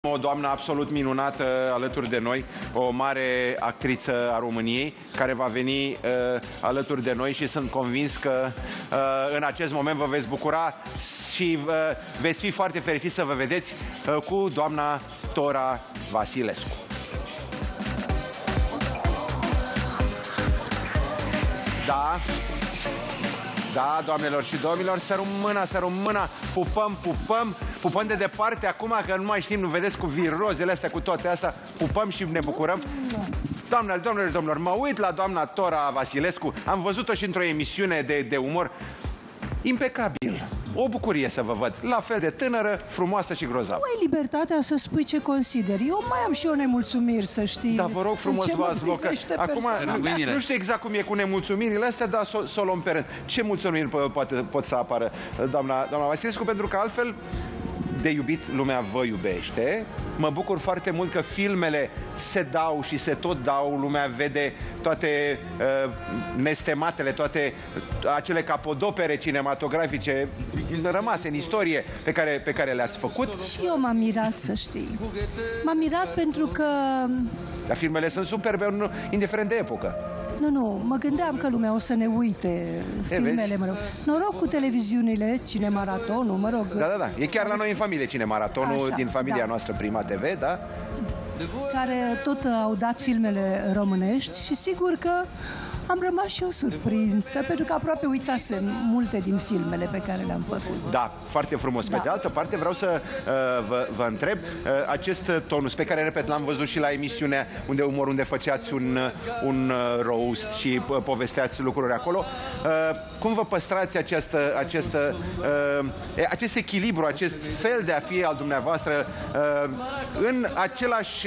O doamnă absolut minunată alături de noi, o mare actriță a României, care va veni alături de noi și sunt convins că în acest moment vă veți bucura și veți fi foarte fericiți să vă vedeți cu doamna Tora Vasilescu. Da, da, doamnelor și domnilor, sărăm mâna, pupăm de departe, acum că nu mai știm, nu vedeți, cu virozele astea, cu toate astea, pupăm și ne bucurăm. Doamnelor și domnilor, mă uit la doamna Tora Vasilescu, am văzut-o și într-o emisiune de umor, impecabil. O bucurie să vă văd, la fel de tânără, frumoasă și grozavă. Nu ai libertatea să spui ce consideri. Eu mai am și eu nemulțumiri, să știi. Da, vă rog frumos, luați loc. Acum, nu știu exact cum e cu nemulțumirile astea, dar să o luăm pe rând. Ce mulțumiri pot să apară, doamna Vasilescu? Pentru că altfel, de iubit, lumea vă iubește. Mă bucur foarte mult că filmele se dau și se tot dau. Lumea vede toate nestematele, toate acele capodopere cinematografice rămase în istorie pe care le-ați făcut. Și eu m-am mirat, să știi. M-am mirat pentru că... Dar filmele sunt superbe, indiferent de epocă. Nu, mă gândeam că lumea o să ne uite filmele, mă rog. Noroc cu televiziunile, Cinemaratonul, mă rog. Da. E chiar la noi în familie Cinemaratonul, așa, din familia noastră, Prima TV, da? Care tot au dat filmele românești și sigur că am rămas și eu surprinsă, pentru că aproape uitasem multe din filmele pe care le-am făcut. Da, foarte frumos. Pe de altă parte, vreau să vă întreb, acest tonus pe care, repet, l-am văzut și la emisiunea unde făceați un roast și povesteați lucruri acolo, cum vă păstrați acest echilibru, acest fel de a fi al dumneavoastră în același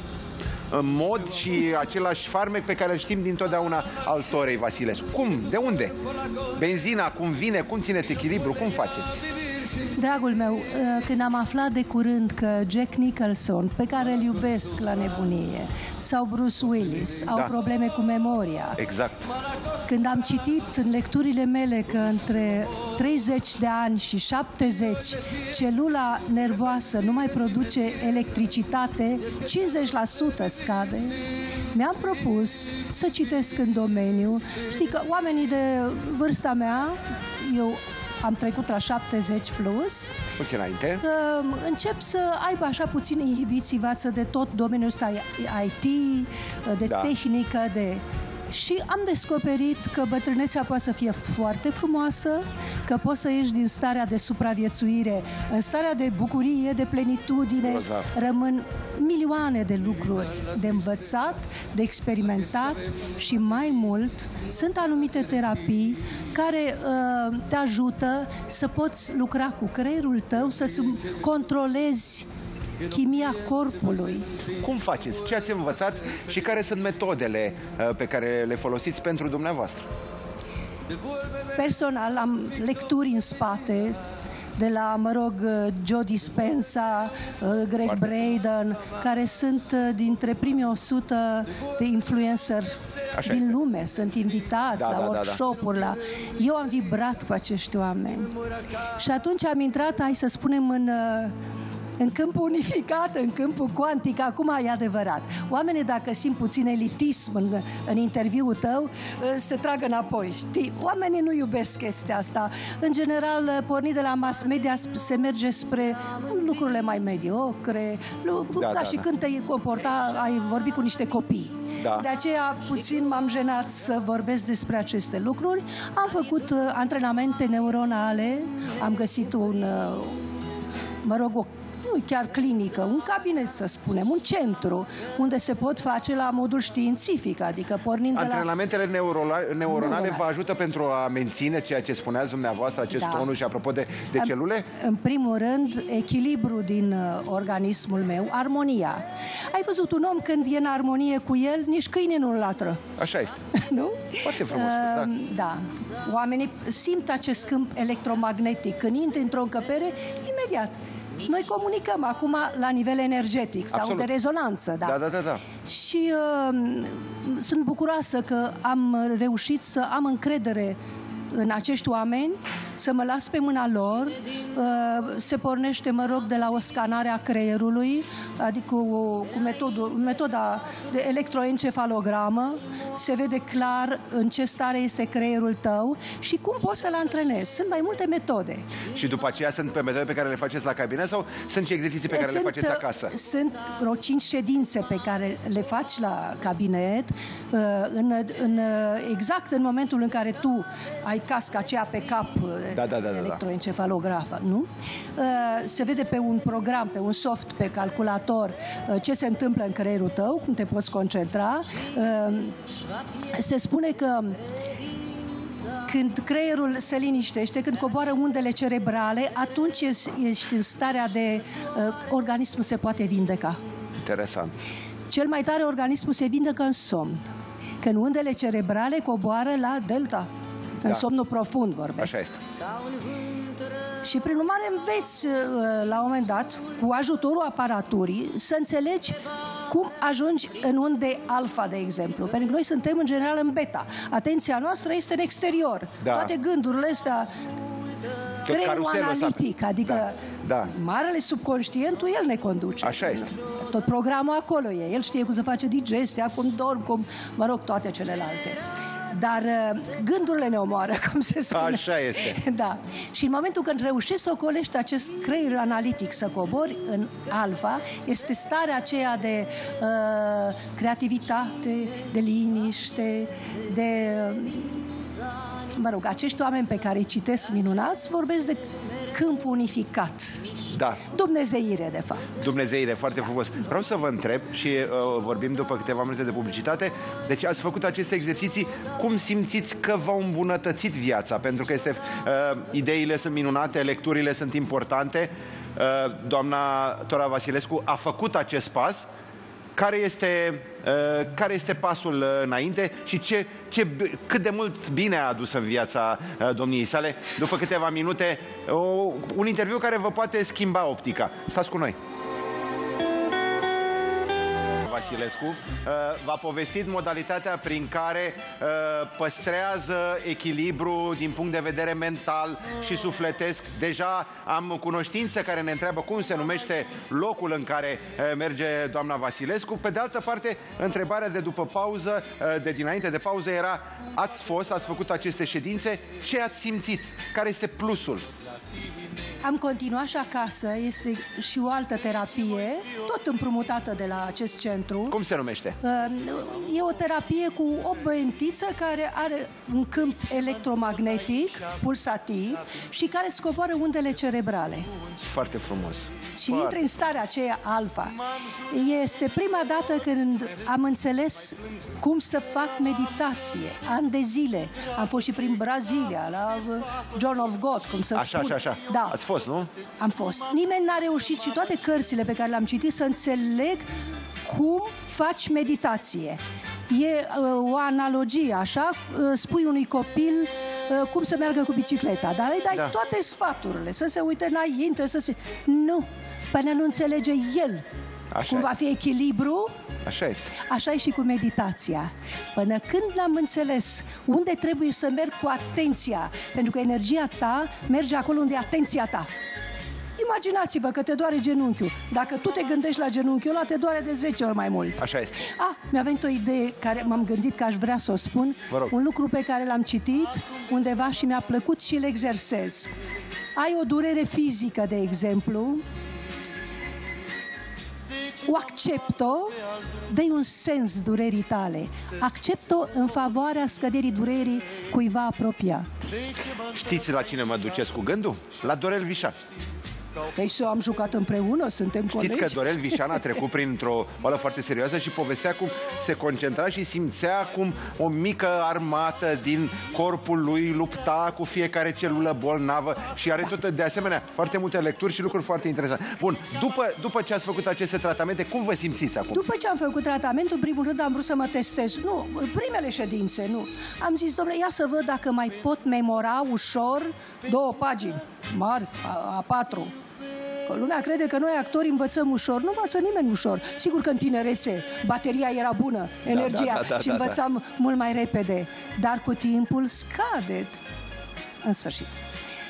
mod și același farmec pe care îl știm dintotdeauna al Torei Vasilescu? Cum? De unde? Benzina, cum vine? Cum țineți echilibru? Cum faceți? Dragul meu, când am aflat de curând că Jack Nicholson, pe care îl iubesc la nebunie, sau Bruce Willis au probleme cu memoria. Exact. Când am citit în lecturile mele că între 30 de ani și 70 celula nervoasă nu mai produce electricitate, 50% scade, mi-am propus să citesc în domeniu. Știi că oamenii de vârsta mea, eu am trecut la 70 plus. Puțin înainte. Încep să aibă așa puțin inhibiții față de tot domeniul ăsta IT, de tehnică, Și am descoperit că bătrânețea poate să fie foarte frumoasă, că poți să ieși din starea de supraviețuire în starea de bucurie, de plenitudine. Rămân milioane de lucruri de învățat, de experimentat și mai mult sunt anumite terapii care te ajută să poți lucra cu creierul tău, să-ți controlezi chimia corpului. Cum faceți? Ce ați învățat și care sunt metodele pe care le folosiți pentru dumneavoastră? Personal am lecturi în spate de la, Joe Dispenza, Greg Braden, care sunt dintre primii 100 de influencer din lume. Sunt invitați la workshop-uri. Eu am vibrat cu acești oameni. Și atunci am intrat, hai să spunem, în câmpul unificat, în câmpul cuantic. Acum e adevărat. Oamenii, dacă simt puțin elitism în interviul tău, se tragă înapoi. Știi? Oamenii nu iubesc chestia asta. În general, pornit de la mass media, se merge spre lucrurile mai mediocre, ca și când te ai vorbit cu niște copii. De aceea, puțin m-am jenat să vorbesc despre aceste lucruri. Am făcut antrenamente neuronale, am găsit nu chiar clinică, un cabinet, să spunem, un centru unde se pot face la modul științific, adică pornind de la... Antrenamentele neuronale vă ajută pentru a menține ceea ce spuneați dumneavoastră, acest tonus și apropo de celule? În primul rând, echilibru din organismul meu, armonia. Ai văzut un om când e în armonie cu el, nici câine nu-l latră. Așa este. Nu? Foarte frumos. Da. Oamenii simt acest câmp electromagnetic. Când intri într-o încăpere, imediat. Noi comunicăm acum la nivel energetic sau de rezonanță. Da. Și sunt bucuroasă că am reușit să am încredere în acești oameni să mă las pe mâna lor, se pornește, mă rog, de la o scanare a creierului, adică cu metoda de electroencefalogramă, se vede clar în ce stare este creierul tău și cum poți să-l antrenezi. Sunt mai multe metode. Și după aceea sunt pe metode pe care le faceți la cabinet sau sunt și exerciții pe care le faceți acasă? Sunt vreo 5 ședințe pe care le faci la cabinet, exact în momentul în care tu ai casca aceea pe cap, electroencefalografă, nu? Se vede pe un program, pe un soft, pe calculator, ce se întâmplă în creierul tău, cum te poți concentra. Se spune că când creierul se liniștește, când coboară undele cerebrale, atunci ești în starea de organismul se poate vindeca. Interesant. Cel mai tare, organismul se vindecă în somn. Când undele cerebrale coboară la delta, în somnul profund vorbesc. Așa este. Și prin urmare înveți la un moment dat, cu ajutorul aparaturii, să înțelegi cum ajungi în unde alfa, de exemplu. Pentru că noi suntem în general în beta. Atenția noastră este în exterior. Toate gândurile astea, creierul analitic, adică marele subconștientul, el ne conduce. Așa este. Tot programul acolo e. El știe cum să face digestia, cum dorm, cum, mă rog, toate celelalte. Dar gândurile ne omoară, cum se spune. Așa este. Da. Și în momentul când reușești să ocolești acest creier analitic, să cobori în alfa, este starea aceea de creativitate, de liniște, de... mă rog, acești oameni pe care îi citesc minunați vorbesc de câmp unificat. Da. Dumnezeire, de fapt. Dumnezeire, foarte frumos. Vreau să vă întreb și vorbim după câteva minute de publicitate. Deci ați făcut aceste exerciții. Cum simțiți că v-au îmbunătățit viața? Pentru că ideile sunt minunate, lecturile sunt importante. Doamna Tora Vasilescu a făcut acest pas. Care este pasul înainte și cât de mult bine a adus în viața domniei sale? După câteva minute, un interviu care vă poate schimba optica. Stați cu noi! Vasilescu v-a povestit modalitatea prin care păstrează echilibru din punct de vedere mental și sufletesc. Deja am cunoștință care ne întreabă cum se numește locul în care merge doamna Vasilescu. Pe de altă parte, întrebarea de după pauză, de dinainte de pauză era: ați făcut aceste ședințe, ce ați simțit? Care este plusul? Am continuat și acasă, este și o altă terapie, tot împrumutată de la acest centru. Cum se numește? E o terapie cu o băientiță care are un câmp electromagnetic, pulsativ, și care îți coboară undele cerebrale. Foarte frumos. Și intri în starea aceea alfa. Este prima dată când am înțeles cum să fac meditație. Ani de zile. Am fost și prin Brazilia, la John of God, cum să spun. Așa. Da. Ați fost, nu? Am fost. Nimeni n-a reușit, și toate cărțile pe care le-am citit, să înțeleg cum faci meditație. E o analogie, așa, spui unui copil cum să meargă cu bicicleta, dar îi dai toate sfaturile, să se uite înainte, Nu, până nu înțelege el cum va fi echilibru. Așa este. Așa e și cu meditația. Până când l-am înțeles unde trebuie să merg cu atenția, pentru că energia ta merge acolo unde e atenția ta. Imaginați-vă că te doare genunchiul. Dacă tu te gândești la genunchiul ăla, te doare de 10 ori mai mult. Așa este. Mi-a venit o idee care m-am gândit că aș vrea să o spun. Un lucru pe care l-am citit undeva și mi-a plăcut și îl exersez. Ai o durere fizică, de exemplu, o accepto, dă-i un sens durerii tale. Accepto în favoarea scăderii durerii cuiva apropiat. Știți la cine mă duceți cu gândul? La Dorel Vișan. Păi am jucat împreună, suntem colegi. Știți că Dorel Vișan a trecut printr-o boală foarte serioasă și povestea cum se concentra și simțea cum o mică armată din corpul lui lupta cu fiecare celulă bolnavă și are tot, de asemenea, foarte multe lecturi și lucruri foarte interesante. Bun, după ce ați făcut aceste tratamente, cum vă simțiți acum? După ce am făcut tratamentul, în primul rând am vrut să mă testez. Nu, primele ședințe, nu. Am zis, domnule, ia să văd dacă mai pot memora ușor 2 pagini mari, A4. Că lumea crede că noi actori învățăm ușor. Nu învață nimeni ușor. Sigur că în tinerețe bateria era bună, energia, și învățam mult mai repede. Dar cu timpul scade. În sfârșit.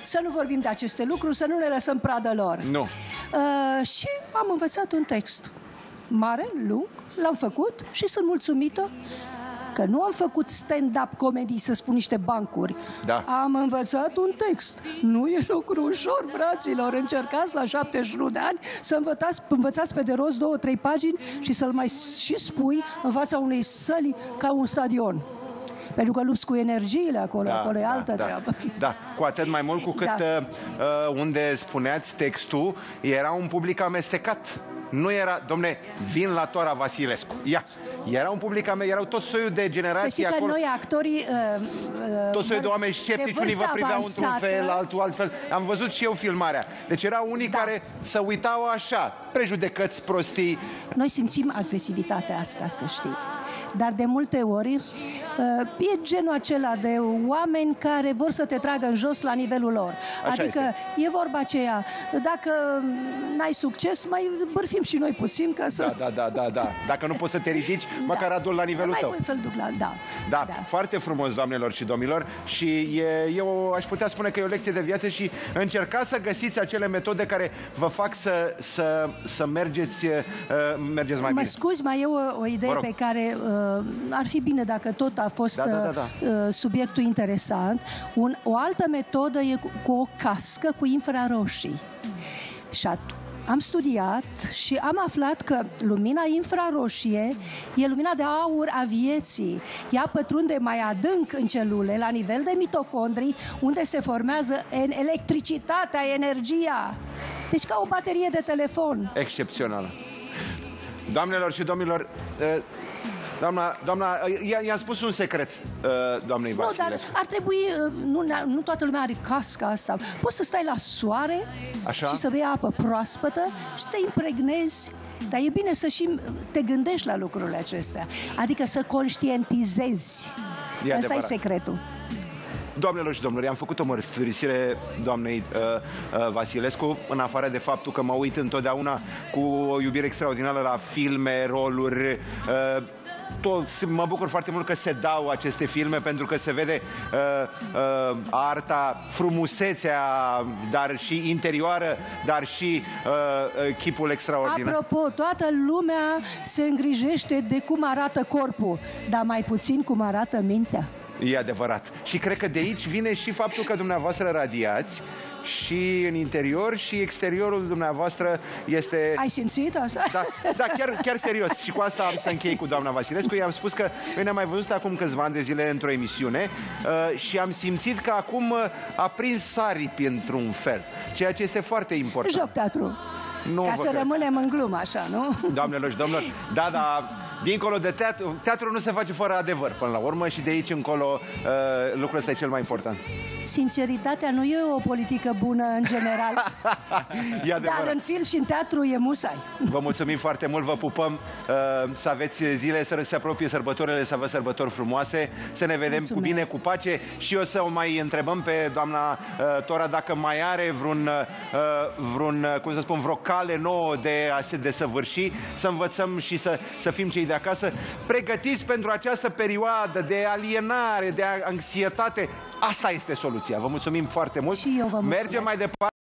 să nu vorbim de aceste lucruri, să nu ne lăsăm pradă lor. Nu. Și am învățat un text mare, lung, l-am făcut și sunt mulțumită că nu am făcut stand-up comedy să spun niște bancuri. Da. Am învățat un text. Nu e lucru ușor, fraților. Încercați la 71 de ani să învățați pe de rost 2-3 pagini și să-l mai și spui în fața unei săli ca un stadion. Pentru că lupți cu energiile acolo, acolo e altă treabă. Da, cu atât mai mult cu cât unde spuneați textul, era un public amestecat. Nu era, domne, vin la Tora Vasilescu. Ia, era un public, erau tot soiul de generații. Să știi că acolo, noi, actorii, tot soiul de oameni sceptici, unii vă priveau într-un fel, altul altfel. Am văzut și eu filmarea. Deci erau unii care se uitau așa, prejudecăți, prostii. Noi simțim agresivitatea asta, să știi. Dar de multe ori e genul acela de oameni care vor să te tragă în jos la nivelul lor. Așa adică este. E vorba aceea, dacă n-ai succes, mai bârfim și noi puțin ca să... Da. Dacă nu poți să te ridici, măcar adu-l la nivelul tău. Mai să-l duc la... Da, foarte frumos, doamnelor și domnilor, și eu aș putea spune că e o lecție de viață și încercați să găsiți acele metode care vă fac să mergeți mai bine. Scuzi, mai e o idee pe care ar fi bine dacă tot a fost subiectul interesant. O altă metodă e cu o cască cu infraroșii. Și am studiat și am aflat că lumina infraroșie e lumina de aur a vieții. Ea pătrunde mai adânc în celule, la nivel de mitocondrii, unde se formează electricitatea, energia. Deci ca o baterie de telefon. Excepțională. Doamnelor și domnilor, doamna, i-am spus un secret, doamnei Vasilescu. Nu, dar ar trebui, nu toată lumea are casca asta. Poți să stai la soare și să bei apă proaspătă și să te impregnezi. Dar e bine să și te gândești la lucrurile acestea. Adică să conștientizezi. Asta e secretul. Doamnelor și domnilor, am făcut o mărturisire doamnei Vasilescu, în afară de faptul că mă uit întotdeauna cu o iubire extraordinară la filme, roluri. Mă bucur foarte mult că se dau aceste filme, pentru că se vede arta, frumusețea, dar și interioară, dar și chipul extraordinar. Apropo, toată lumea se îngrijește de cum arată corpul, dar mai puțin cum arată mintea. E adevărat. Și cred că de aici vine și faptul că dumneavoastră radiați și în interior și exteriorul dumneavoastră este... Ai simțit asta? Da, chiar serios. Și cu asta am să închei cu doamna Vasilescu. I-am spus că noi ne-am mai văzut acum câțiva ani de zile într-o emisiune și am simțit că acum a prins saripi într-un fel, ceea ce este foarte important. Joc teatru. Ca să rămânem în glumă, așa, nu? Doamnelor și domnilor, da, dincolo de teatru, teatrul nu se face fără adevăr, până la urmă, și de aici încolo lucrul ăsta e cel mai important. Sinceritatea nu e o politică bună în general, dar în film și în teatru e musai. Vă mulțumim foarte mult, vă pupăm, să aveți zile, să se apropie sărbătorile, să aveți sărbători frumoase, să ne vedem cu bine, cu pace, și o să o mai întrebăm pe doamna Tora dacă mai are cum să spun, vreo cale nouă de a se desăvârși, să învățăm și să fim cei de acasă pregătiți pentru această perioadă de alienare, de anxietate. Asta este soluția. Vă mulțumim foarte mult. Și eu vă mulțumesc. Mergem mai departe.